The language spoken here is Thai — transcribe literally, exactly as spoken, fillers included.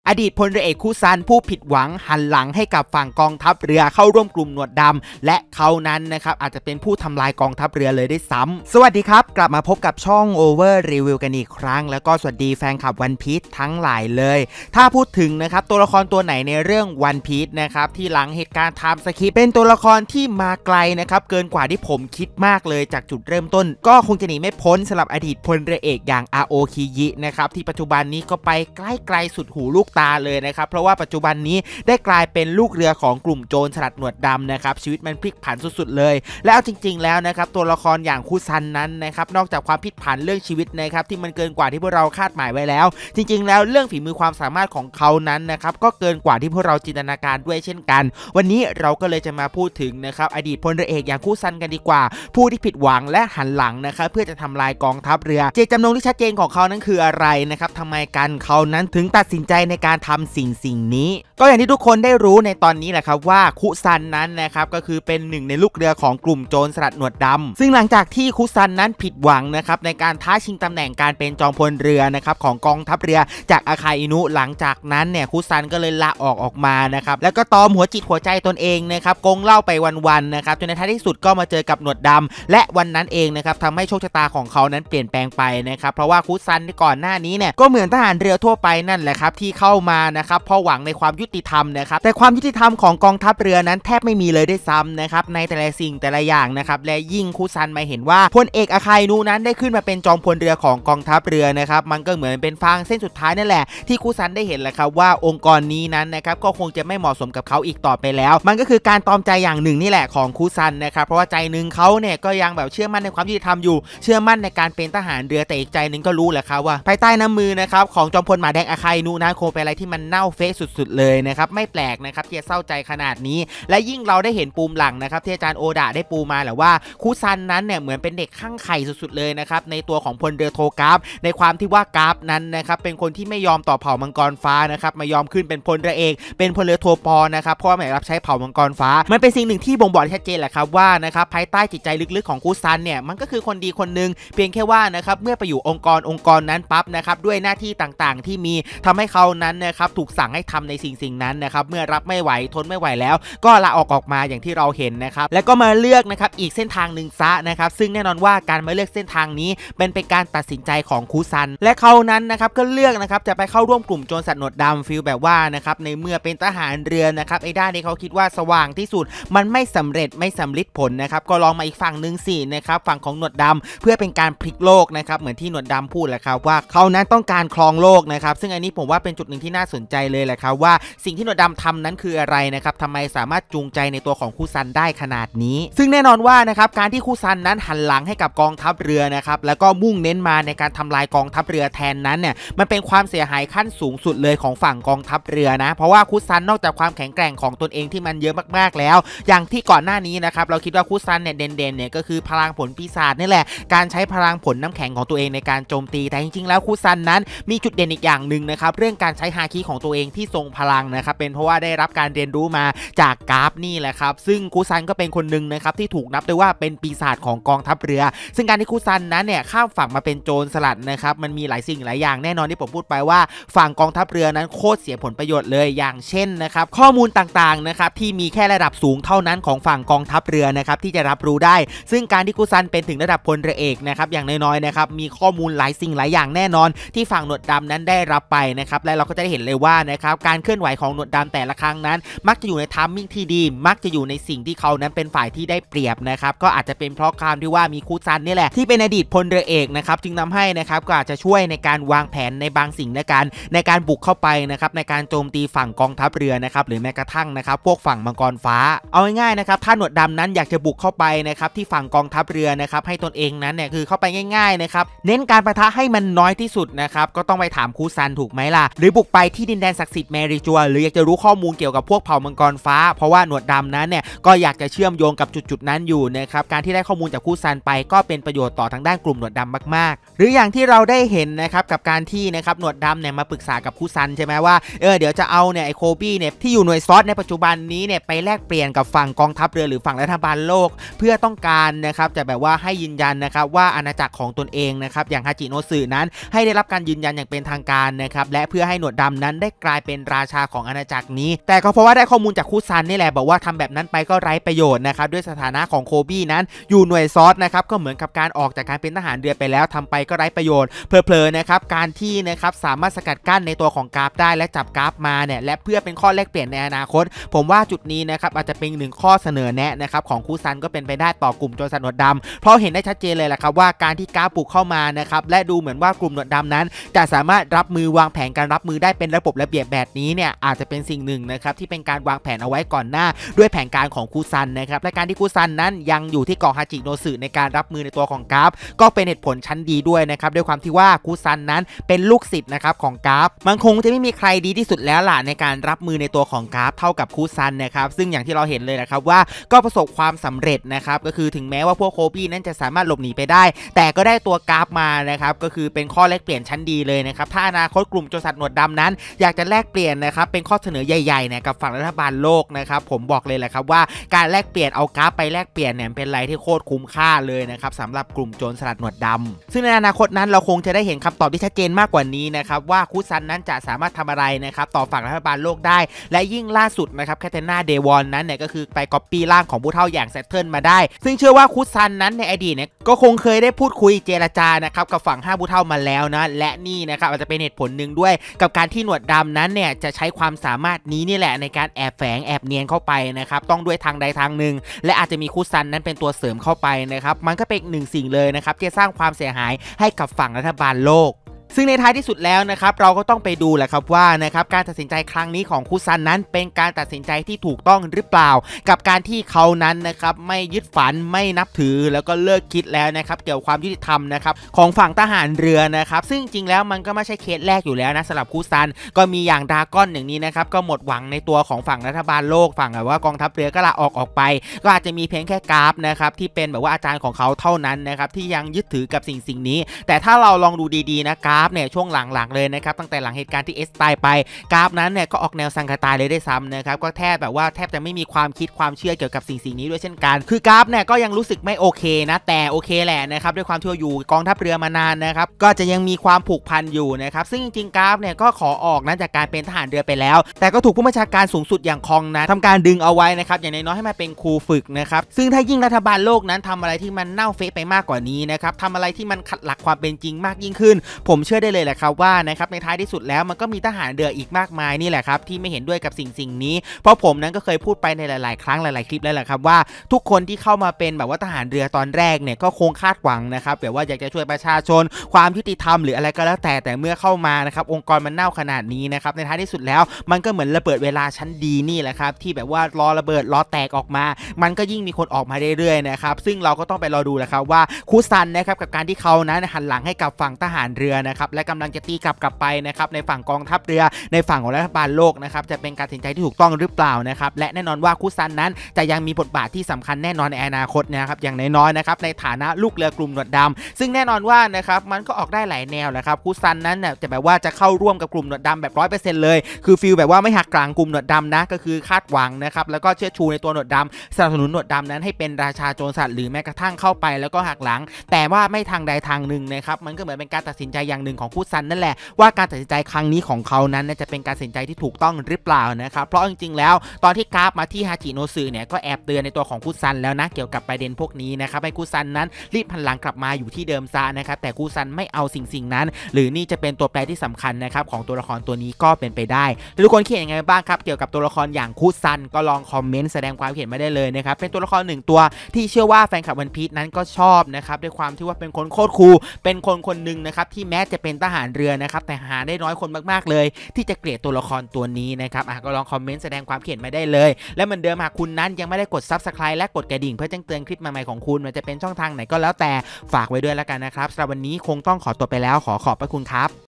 อดีตพลเรือเอกคุซันผู้ผิดหวังหันหลังให้กับฝั่งกองทัพเรือเข้าร่วมกลุ่มหนวดดำและเขานั้นนะครับอาจจะเป็นผู้ทำลายกองทัพเรือเลยได้ซ้ำสวัสดีครับกลับมาพบกับช่อง Over Review กันอีกครั้งแล้วก็สวัสดีแฟนคลับ One Piece ทั้งหลายเลยถ้าพูดถึงนะครับตัวละครตัวไหนในเรื่อง One Piece นะครับที่หลังเหตุการณ์ไทม์สคิปเป็นตัวละครที่มาไกลนะครับเกินกว่าที่ผมคิดมากเลยจากจุดเริ่มต้นก็คงจะหนีไม่พ้นสำหรับอดีตพลเรือเอกอย่างอาโอคิยินะครับที่ปัจจุบันนี้ก็ไปใกล้ไกลสุดหูลูกตาเลยนะครับเพราะว่าปัจจุบันนี้ได้กลายเป็นลูกเรือของกลุ่มโจรสลัดหนวดดำนะครับชีวิตมันพลิกผันสุดๆเลยแล้วจริงๆแล้วนะครับตัวละครอย่างคุซันนั้นนะครับนอกจากความพลิกผันเรื่องชีวิตนะครับที่มันเกินกว่าที่พวกเราคาดหมายไว้แล้วจริงๆแล้วเรื่องฝีมือความสามารถของเขานั้นนะครับก็เกินกว่าที่พวกเราจินตนาการด้วยเช่นกันวันนี้เราก็เลยจะมาพูดถึงนะครับอดีตพลเรือเอกอย่างคุซันกันดีกว่าผู้ที่ผิดหวังและหันหลังนะครับเพื่อจะทำลายกองทัพเรือเจตจำนงที่ชัดเจนของเขานั้นคืออะไรนะครับทำไมกันเขานั้นถึงตัดสินใจในการทำสิ่งสิ่งนี้ก็อย่างที่ทุกคนได้รู้ในตอนนี้แหละครับว่าคุซันนั้นนะครับก็คือเป็นหนึ่งในลูกเรือของกลุ่มโจรสลัดหนวดดำซึ่งหลังจากที่คุซันนั้นผิดหวังนะครับในการท้าชิงตำแหน่งการเป็นจอมพลเรือนะครับของกองทัพเรือจากอาคาอินุหลังจากนั้นเนี่ยคุซันก็เลยลาออกออกมานะครับแล้วก็ตอมหัวจิตหัวใจตนเองนะครับกงเล่าไปวันๆนะครับจนในท้ายที่สุดก็มาเจอกับหนวดดำและวันนั้นเองนะครับทำให้โชคชะตาของเขานั้นเปลี่ยนแปลงไปนะครับเพราะว่าคุซันก่อนหน้านี้เนี่ยก็เหมือนทหารเรือทั่วไปนั่นแหละครับที่เข้ามานะครับเพราะหวังในความยุติธรรมนะครับแต่ความยุติธรรมของกองทัพเรือนั้นแทบไม่มีเลยด้วยซ้ำนะครับในแต่ละสิ่งแต่ละอย่างนะครับและยิ่งคุซันมาเห็นว่าพลเอกอาคาอินุนั้นได้ขึ้นมาเป็นจอมพลเรือของกองทัพเรือนะครับมันก็เหมือนเป็นฟางเส้นสุดท้ายนั่นแหละที่คุซันได้เห็นแหละครับว่าองค์กรนี้นั้นนะครับก็คงจะไม่เหมาะสมกับเขาอีกต่อไปแล้วมันก็คือการตอมใจอย่างหนึ่งนี่แหละของคุซันนะครับเพราะว่าใจหนึ่งเขาเนี่ยก็ยังแบบเชื่อมั่นในความยุติธรรมอยู่เชื่อมั่นในการเป็นทหารเรือแต่อีกใจหนึ่งก็รู้แหละครับว่าภายใต้น้ำมือนะครับของจอมพลหมาแดงอาคาอินุนั้นคงเป็นอะไรที่มันเน่าเฟะสุดๆเลยนะครับไม่แปลกนะครับที่จะเศร้าใจขนาดนี้และยิ่งเราได้เห็นปูมหลังนะครับที่อาจารย์โอดะได้ปูมาแหละว่าคุซันนั้นเนี่ยเหมือนเป็นเด็กข้างไข่สุดๆเลยนะครับในตัวของพลเรือโทกราฟในความที่ว่ากราฟนั้นนะครับเป็นคนที่ไม่ยอมต่อเผ่ามังกรฟ้านะครับมายอมขึ้นเป็นพลเรือเอกเป็นพลเรือโทปอนะครับเพราะว่าไม่รับใช้เผ่ามังกรฟ้ามันเป็นสิ่งหนึ่งที่บ่งบอกชัดเจนแหละครับว่านะครับภายใต้จิตใจลึกๆของคุซันเนี่ยมันก็คือคนดีคนหนึ่งเพียงแค่ว่านะครับเมื่อไปอยู่องค์กรองค์กรนั้นปั๊บนะครับด้วยหน้าที่ต่างๆที่มีทำให้เขานั้นนะครับถูกสั่งให้ทำในสิ่งสิ่งนั้นนะครับเมื่อรับไม่ไหวทนไม่ไหวแล้วก็ลาออกออกมาอย่างที่เราเห็นนะครับแล้วก็มาเลือกนะครับอีกเส้นทางหนึ่งซะนะครับซึ่งแน่นอนว่าการมาเลือกเส้นทางนี้เป็นเป็นการตัดสินใจของคุซันและเขานั้นนะครับก็เลือกนะครับจะไปเข้าร่วมกลุ่มโจรสลัดหนวดดำฟีลแบบว่านะครับในเมื่อเป็นทหารเรือนะครับไอ้ด้านที่เขาคิดว่าสว่างที่สุดมันไม่สำเร็จไม่สำลิดผลนะครับก็ลองมาอีกฝั่งหนึ่งสินะครับฝั่งของหนวดดำเพื่อเป็นการพลิกโลกนะครับเหมือนที่หนวดดำพูดแหละครับว่าเขานั้นต้องการครองโลกนะครับซึ่งอันนี้ผมว่าเป็นจุดหนึ่งที่น่าสนใจเลยแหละครับว่าสิ่งที่หนวดดำทำนั้นคืออะไรนะครับทำไมสามารถจูงใจในตัวของคุซันได้ขนาดนี้ซึ่งแน่นอนว่านะครับการที่คุซันนั้นหันหลังให้กับกองทัพเรือนะครับแล้วก็มุ่งเน้นมาในการทำลายกองทัพเรือแทนนั้นเนี่ยมันเป็นความเสียหายขั้นสูงสุดเลยของฝั่งกองทัพเรือนะเพราะว่าคุซันนอกจากความแข็งแกร่งของตนเองที่มันเยอะมากๆแล้วอย่างที่ก่อนหน้านี้นะครับเราคิดว่าคุซันเนี่ยเด่นๆเนี่ยก็คือพลังผลปีศาจนี่แหละการใช้พลังผลน้ำแข็งของตัวเองในการโจมตีแต่จริงๆแล้วคุซันนั้นมีจุดเด่นอีกอย่างหนึ่งนะครับเรื่องการใช้ฮาคิของตัวเองที่ทรงพลังนะครับเป็นเพราะว่าได้รับการเรียนรู้มาจากกราฟนี่แหละครับซึ่งคุซันก็เป็นคนหนึ่งนะครับที่ถูกนับด้วยว่าเป็นปีศาจของกองทัพเรือซึ่งการที่คุซันนั้นเนี่ยข้ามฝั่งมาเป็นโจรสลัดนะครับมันมีหลายสิ่งหลายอย่างแน่นอนที่ผมพูดไปว่าฝั่งกองทัพเรือนั้นโคตรเสียผลประโยชน์เลยอย่างเช่นนะครับข้อมูลต่างๆนะครับที่มีแค่ระดับสูงเท่านั้นของฝั่งกองทัพเรือนะครับที่จะรับรู้ได้ซึ่งการที่คุซันเป็นถึงระดับพลเรือเอกนะครับอย่างน้อยๆนะครับมีข้อมูลหลายสิ่งหลายอย่างแน่นอนที่ฝั่งหนวดดำนั้นได้รับไปนะครับและเราก็จะได้เห็นเลยว่านะครับการเคลื่อนไหวของหนวดดำแต่ละครั้งนั้นมักจะอยู่ในไทมิ่งที่ดีมักจะอยู่ในสิ่งที่เขานั้นเป็นฝ่ายที่ได้เปรียบนะครับก็อาจจะเป็นเพราะความที่ว่ามีคุซันนี่แหละที่เป็นอดีตพลเรือเอกนะครับจึงทำให้นะครับก็อาจจะช่วยในการวางแผนในบางสิ่งในการในการบุกเข้าไปนะครับในการโจมตีฝั่งกองทัพเรือนะครับหรือแม้กระทั่งนะครับพวกฝั่งมังกรฟ้าเอาง่ายๆนะครับถ้าหนวดดำนั้นอยากจะบุกเข้าไปนะครับที่ฝั่งกองทัพเรือนะครับให้ตนเองนั้นเนี่ยคือเข้าไปง่ายๆนะครับเน้นการปะทะให้มันน้อยที่สุดนะครับก็ต้องไปถามคุซันถูกไหมล่ะหรือบุกไปที่ดินแดนศักดิ์สิทธิ์แมริจัวหรืออยากจะรู้ข้อมูลเกี่ยวกับพวกเผ่ามังกรฟ้าเพราะว่าหนวดดำนั้นเนี่ยก็อยากจะเชื่อมโยงกับจุดๆนั้นอยู่นะครับการที่ได้ข้อมูลจากคุซันไปก็เป็นประโยชน์ต่อทางด้านกลุ่มหนวดดำมากๆหรืออย่างที่เราได้เห็นนะครับกับการที่นะครับหนวดดำเนี่ยมาปรึกษากับคุซันใช่ไหมว่าเออเดี๋ยวจะเอาเนี่ยไอโคบี้เนี่ยที่อยู่หน่วยซอสในปัจจุบันนี้เนี่ยไปแลกเปลี่ยนกับฝั่งกองทัพเรือหรือฝั่งรัฐบาลโลกเพื่อต้องการนะครับจะแบบว่าให้ยืนยันนะครับว่าอาณาจักรของตนเองนะครับอย่างฮาจิโนะสึนั้นให้ได้รับการยืนยันอย่างเป็นทางการนะครับและเพื่อให้หนวดดำนั้นได้กลายเป็นราชาของอาณาจักรนี้แต่ก็เพราะว่าได้ข้อมูลจากคุซันนี่แหละบอกว่าทำแบบนั้นไปก็ไร้ประโยชน์นะครับด้วยสถานะของโคบี้นั้นอยู่หน่วยซอสนะครับก็เหมือนกับการออกจากการเป็นทหารเรือไปแล้วทำไปก็ไร้ประโยชน์เพลอๆนะครับการที่นะครับสามารถสกัดกั้นในตัวของกราฟได้และจับกราฟมาเนี่ยและเพื่อเป็นข้อแลกเปลี่ยนในอนาคตผมว่าจุดนี้นะครับอาจจะเป็นหนึ่งข้อเสนอแนะนะครับของคุซันก็เป็นไปได้ต่อกลุ่มโจรสลัดหนวดดำเพราะเห็นได้ชัดเจนเลยแหละครับว่าการที่กราฟบุกเข้ามานะครับและดูเหมือนว่ากลุ่มหนวดดำนั้นจะสามารถรับมือวางแผนการรับมือได้เป็นระบบระเบียบแบบนี้เนี่ยอาจจะเป็นสิ่งหนึ่งนะครับที่เป็นการวางแผนเอาไว้ก่อนหน้าด้วยแผนการของคุซันนะครับและการที่คุซันนั้นยังอยู่ที่เกาะฮาจิโนสึในการรับมือในตัวของกราฟก็เป็นเหตุผลชั้นดีด้วยนะครับด้วยความที่ว่าคุซันนั้นเป็นลูกศิษย์นะครับของกราฟมันคงจะไม่มีใครดีที่สุดแล้วล่ะในการรับมือในตัวของกราฟเท่ากับคุซันนะครับซึ่งอย่างที่เราเห็นเลยนะครับว่าก็ประสบความสำเร็จนะครับก็คือถึงแม้ว่าพวกโคบี้นั้นจะสามารถหลบหนีไปได้แต่ก็ได้ตัวกราฟมานะครับก็คือเป็นข้อแลกเปลี่ยนชั้นดีเลยนะครับถ้าอนาคตกลุ่มโจรสลัดหนวดดำนั้นอยากจะแลกเปลี่ยนนะครับเป็นข้อเสนอใหญ่ๆเนี่ยกับฝั่งรัฐบาลโลกนะครับผมบอกเลยแหละครับว่าการแลกเปลี่ยนเอากราฟไปแลกเปลี่ยนเนี่ยเป็นอะไรที่โคตรคุ้มค่าเลยนะครับสำหรับกลุ่มโจรสลัดหนวดดำซึ่งในอนาคตนั้นเราคงจะได้เห็นคำตอบที่ชัดเจนมากกว่านี้นะครับว่าคุซันนั้นจะสามารถทำอะไรนะครับต่อฝั่งรัฐบาลโลกได้และยิ่งล่าสุดนะครับแคทเธอรีนาเดวอนนั้นเนี่ยก็คือไปก๊อปปี้ร่างของผู้เฒ่าอย่างแซตเทิลมาได้ซึ่งเชื่อว่าคุซันนั้นในอดีตเนี่ยก็คงเคยได้พูดคุยเจรจานะครับกับฝั่งห้าผู้เฒ่ามาแล้วนะและนี่นะครับอาจจะเป็นเหตุผลหนึ่งด้วยกับการที่หนวดดำนั้นเนี่ยจะใช้ความสามารถนี้นี่แหละในการแอบแฝงแอบเนียนเข้าไปนะครับต้องด้วยทางใดทางหนึ่งและอาจจะมีคุซันนั้นเป็นตัวเสริมเข้าไปนะครับมันก็เป็นหนึ่งสิ่งเลยนะครับที่สร้างความเสียหายให้กับฝั่งรัฐบาลโลกซึ่งในท้ายที่สุดแล้วนะครับเราก็ต้องไปดูแหละครับว่านะครับการตัดสินใจครั้งนี้ของคุซันนั้นเป็นการตัดสินใจที่ถูกต้องหรือเปล่ากับการที่เขานั้นนะครับไม่ยึดฝันไม่นับถือแล้วก็เลิกคิดแล้วนะครับเกี่ยวกับความยุติธรรมนะครับของฝั่งทหารเรือนะครับซึ่งจริงแล้วมันก็ไม่ใช่เคสแรกอยู่แล้วนะสำหรับคุซันก็มีอย่างดราก้อนอย่างนี้นะครับก็หมดหวังในตัวของฝั่งรัฐบาลโลกฝั่งแบบว่ากองทัพเรือก็ลาออกออกไปก็อาจจะมีเพียงแค่กราฟนะครับที่เป็นแบบว่าอาจารย์ของเขาเท่านั้นนะครับที่ยังยึดถือกับสิ่งสิ่งนี้แต่ถ้าเราลองดูดีๆนะกราฟเนี่ยช่วงหลังๆเลยนะครับตั้งแต่หลังเหตุการณ์ที่เอสตายไปกราฟนั้นเนี่ยก็ออกแนวสังคตายเลยได้ซ้ำนะครับก็แทบแบบว่าแทบจะไม่มีความคิดความเชื่อเกี่ยวกับสิ่งสิ่งนี้ด้วยเช่นกันคือกราฟเนี่ยก็ยังรู้สึกไม่โอเคนะแต่โอเคแหละนะครับด้วยความที่อยู่กองทัพเรือมานานนะครับก็จะยังมีความผูกพันอยู่นะครับซึ่งจริงๆกราฟเนี่ยก็ขอออกนะจากการเป็นทหารเรือไปแล้วแต่ก็ถูกผู้บัญชาการสูงสุดอย่างคองนะทำการดึงเอาไว้นะครับอย่างน้อยๆให้มาเป็นครูฝึกนะครับซึ่งถ้ายิ่งรัฐบาลโลกนั้นทำอะไรที่มันเน่าเฟะไปมากกว่านี้นะครับทำอะไรที่มันขัดหลักความเป็นจริงมากยิ่งขึ้นผมเชื่อได้เลยแหละครับว่านะครับในท้ายที่สุดแล้วมันก็มีทหารเรืออีกมากมายนี่แหละครับที่ไม่เห็นด้วยกับสิ่งสิ่งนี้เพราะผมนั้นก็เคยพูดไปในหลายๆครั้งหลายๆคลิปแล้วแหละครับว่าทุกคนที่เข้ามาเป็นแบบว่าทหารเรือตอนแรกเนี่ยก็คงคาดหวังนะครับแบบว่าอยากจะช่วยประชาชนความยุติธรรมหรืออะไรก็แล้วแต่แต่เมื่อเข้ามานะครับองค์กรมันเน่าขนาดนี้นะครับในท้ายที่สุดแล้วมันก็เหมือนระเบิดเวลาชั้นดีนี่แหละครับที่แบบว่ารอระเบิดรอแตกออกมามันก็ยิ่งมีคนออกมาเรื่อยๆนะครับซึ่งเราก็ต้องไปรอดูแหละครับว่าคุซันนะครับกับการที่เขานั้นหันหลังให้กับฝั่งทหารเรือนะครับและกำลังจะตีกลับกลับไปนะครับในฝั่งกองทัพเรือในฝั่งของรัฐบาลโลกนะครับจะเป็นการตัดสินใจที่ถูกต้องหรือเปล่านะครับและแน่นอนว่าคุซันนั้นจะยังมีบทบาทที่สำคัญแน่นอนในอนาคตนะครับอย่างน้อยๆนะครับในฐานะลูกเรือกลุ่มหนวดดำซึ่งแน่นอนว่านะครับมันก็ออกได้หลายแนวแหละครับคุซันนั้นเนี่ยจะแบบว่าจะเข้าร่วมกับกลุ่มหนวดดำแบบร้อยเปอร์เซ็นต์เลยคือฟีลแบบว่าไม่หักกลางกลุ่มหนวดดำนะก็คือคาดหวังนะครับแล้วก็เชื่อชูในตัวหนวดดำสนับสนุนหนวดดำนั้นให้เป็นราชาโจรสลัดหรือแม้กระทั่งเข้าไปแล้วก็หักหลังแต่ว่าไม่ทางใดทางหนึ่งนะครับมันก็เหมือนเป็นการตัดสินใจอย่างหนึ่งของคุซันนั่นแหละว่าการตัดสินใจครั้งนี้ของเขานั้นจะเป็นการตัดสินใจที่ถูกต้องหรือเปล่านะครับเพราะจริงๆแล้วตอนที่กราฟมาที่ฮาจิโนสึเนี่ยก็แอบเตือนในตัวของคุซันแล้วนะเกี่ยวกับประเด็นพวกนี้นะครับให้คุซันนั้นรีบหันหลังกลับมาอยู่ที่เดิมซะนะครับแต่คุซันไม่เอาสิ่งสิ่งนั้นหรือนี่จะเป็นตัวแปรที่สำคัญนะครับของตัวละครตัวนี้ก็เป็นไปได้ทุกคนคิดยังไงบ้างครับเกี่ยวกับตัวละครอย่างคุซันก็ลองคอมเมนต์แสดงความเห็นมาได้เลยนะครับเป็นตัวละครหนึ่งตัวที่เชื่อว่าแฟนคลับวันพีซนั้นก็ชอบนะครับด้วยความที่ว่าเป็นคนโคตรคูลเป็นคนคนหนึ่งนะครับที่แม้จะเป็นทหารเรือนะครับแต่หาได้น้อยคนมากๆเลยที่จะเกลียดตัวละครตัวนี้นะครับก็ลองคอมเมนต์แสดงความเห็นมาได้เลยและเหมือนเดิมหากคุณนั้นยังไม่ได้กด ซับสไครบ์ และกดกระดิ่งเพื่อแจ้งเตือนคลิปใหม่ๆของคุณมันจะเป็นช่องทางไหนก็แล้วแต่ฝากไว้ด้วยแล้วกันนะครับสำหรับวันนี้คงต้องขอตัวไปแล้วขอขอบพระคุณครับ